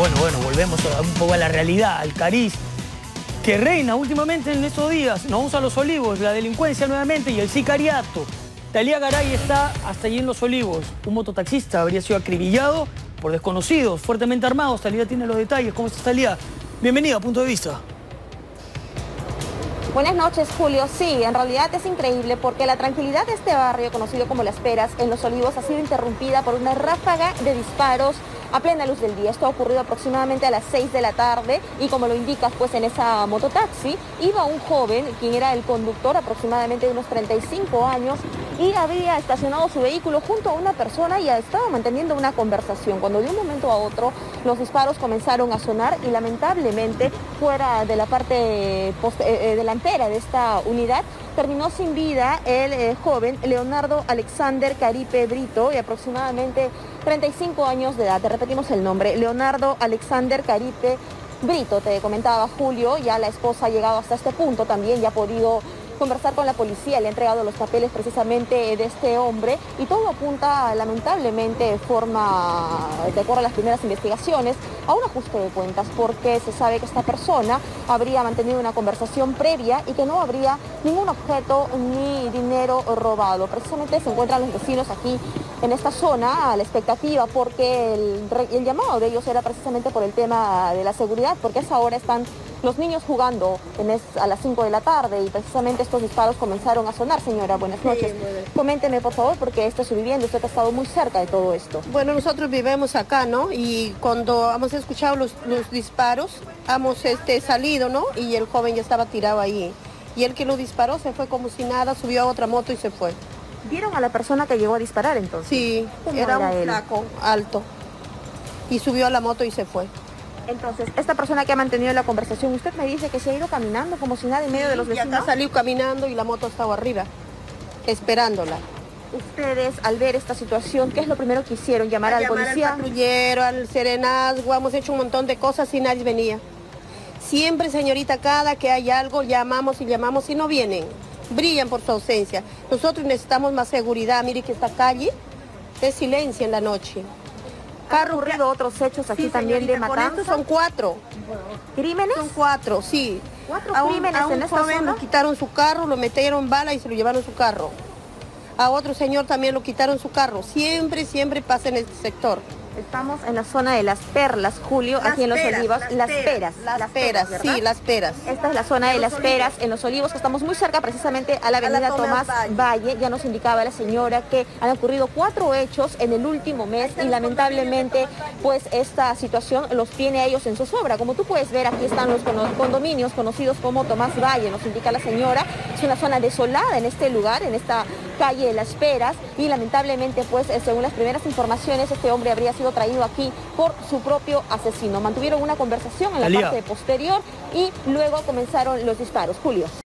Bueno, volvemos un poco a la realidad, al cariz que reina últimamente en estos días. Nos vamos a Los Olivos, la delincuencia nuevamente y el sicariato. Talía Garay está hasta allí en Los Olivos. Un mototaxista habría sido acribillado por desconocidos, fuertemente armados. Talía tiene los detalles. ¿Cómo estás, Talía? Bienvenida a Punto de Vista. Buenas noches, Julio. Sí, en realidad es increíble porque la tranquilidad de este barrio, conocido como Las Peras, en Los Olivos, ha sido interrumpida por una ráfaga de disparos a plena luz del día. Esto ha ocurrido aproximadamente a las 6 de la tarde y como lo indicas, pues en esa mototaxi iba un joven, quien era el conductor, aproximadamente de unos 35 años, y había estacionado su vehículo junto a una persona y estaba manteniendo una conversación. Cuando de un momento a otro los disparos comenzaron a sonar y lamentablemente fuera de la parte delantera de esta unidad terminó sin vida el joven Leonardo Alexander Caripe Brito, de aproximadamente 35 años de edad. Te repetimos el nombre, Leonardo Alexander Caripe Brito. Te comentaba, Julio, ya la esposa ha llegado hasta este punto, también ya ha podido conversar con la policía, le ha entregado los papeles precisamente de este hombre y todo apunta lamentablemente de acuerdo a las primeras investigaciones, a un ajuste de cuentas, porque se sabe que esta persona habría mantenido una conversación previa y que no habría ningún objeto ni dinero robado. Precisamente se encuentran los vecinos aquí en esta zona a la expectativa, porque el llamado de ellos era precisamente por el tema de la seguridad, porque a esa hora están los niños jugando a las 5 de la tarde y precisamente estos disparos comenzaron a sonar. Señora, buenas noches. Sí, coménteme, por favor, porque esta es su vivienda, usted ha estado muy cerca de todo esto. Bueno, nosotros vivimos acá, ¿no? Y cuando hemos escuchado los disparos, hemos salido, ¿no? Y el joven ya estaba tirado ahí. Y el que lo disparó se fue como si nada, subió a otra moto y se fue. ¿Vieron a la persona que llegó a disparar entonces? Sí, era un flaco, alto. Y subió a la moto y se fue. Entonces, esta persona que ha mantenido la conversación, usted me dice que se ha ido caminando como si nada en medio de los vecinos. Y acá salió caminando y la moto estaba arriba, esperándola. Ustedes, al ver esta situación, ¿qué es lo primero que hicieron? ¿Llamar al policía? Al patrullero, al serenazgo, hemos hecho un montón de cosas y nadie venía. Siempre, señorita, cada que hay algo, llamamos y no vienen. Brillan por su ausencia. Nosotros necesitamos más seguridad. Mire que esta calle es silencio en la noche. ¿Han ocurrido otros hechos aquí también de matanza? Estos son 4. ¿Crímenes? Son 4, sí. 4 crímenes en esta joven zona. Lo quitaron su carro, lo metieron bala y se lo llevaron su carro. A otro señor también lo quitaron su carro. Siempre pasa en este sector. Estamos en la zona de Las Perlas, Julio, aquí en Los Olivos. Las Peras, sí, Las Peras. Esta es la zona de Las Peras, en Los Olivos, que estamos muy cerca precisamente a la avenida Tomás Valle. Ya nos indicaba la señora que han ocurrido 4 hechos en el último mes y lamentablemente pues esta situación los tiene a ellos en zozobra. Como tú puedes ver, aquí están los condominios conocidos como Tomás Valle, nos indica la señora. Es una zona desolada en este lugar, en esta calle de Las Peras, y lamentablemente pues según las primeras informaciones este hombre habría sido traído aquí por su propio asesino. Mantuvieron una conversación en la parte posterior y luego comenzaron los disparos. Julio.